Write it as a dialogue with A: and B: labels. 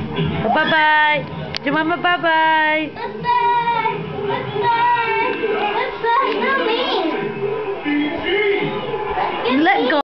A: Bye-bye. Say mama bye-bye.
B: Bye-bye. Bye-bye. Bye-bye. No, me.
A: Let go.